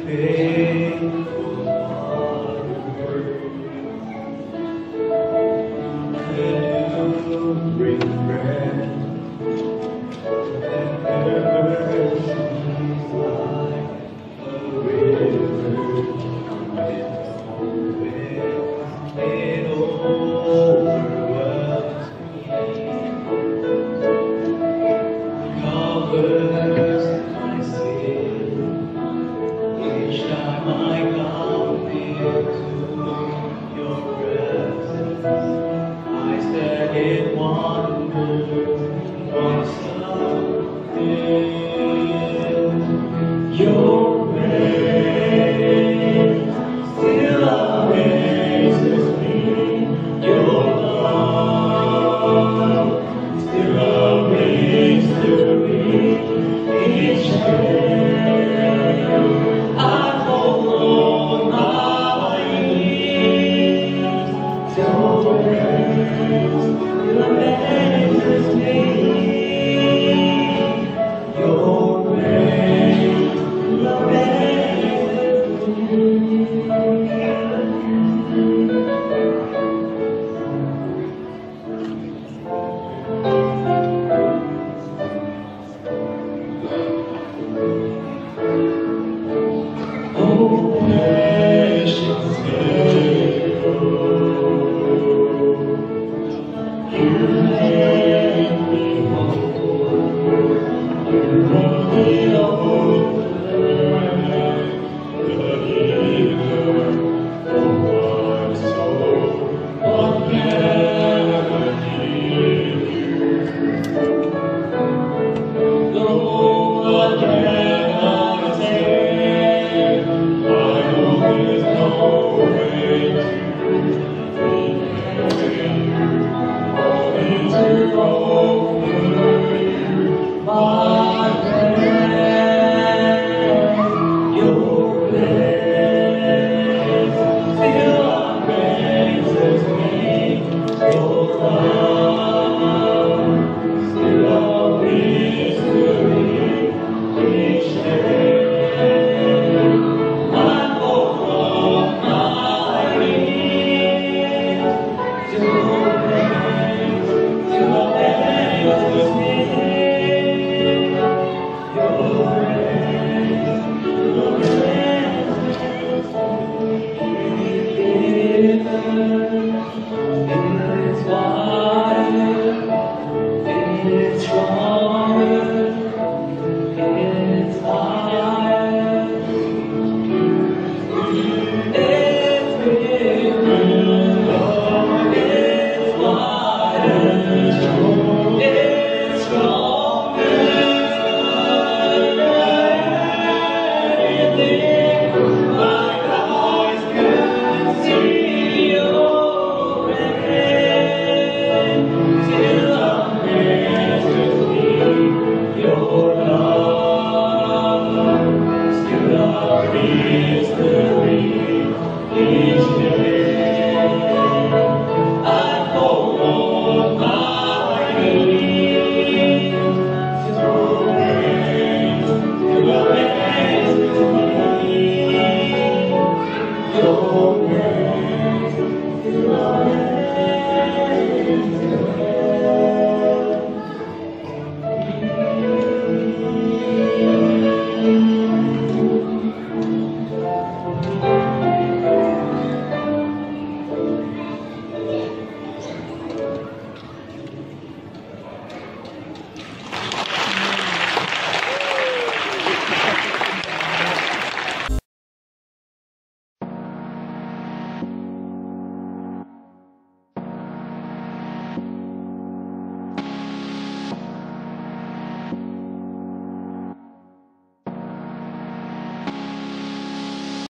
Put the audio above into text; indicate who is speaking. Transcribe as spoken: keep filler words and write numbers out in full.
Speaker 1: faithful are you bring bread and mercies like a river it overwhelms me, covers my sin each time I come into your presence. I stand in wonder once again. Your grace still amazes me. Your love still amazes me. Each day I fall on my knees. Your grace still amazes me. Your grace still amazes me. Oh, precious Savior, you make me whole. You brought me over the healer of my soul. What can I give you? Lord, what can I say? I know there's no way to repay you, only to offer you my praise. Your grace still amazes me. Your love still amazes me. Each day I fall on my knees. Your grace still amazes me. Your grace still amazes me. It's wide, it's wide, it's high. It's big, Lord, it's wide, it's strong, it's strong, anything my eyes can see. Your grace still amazes me. Your love still amazes me. Each day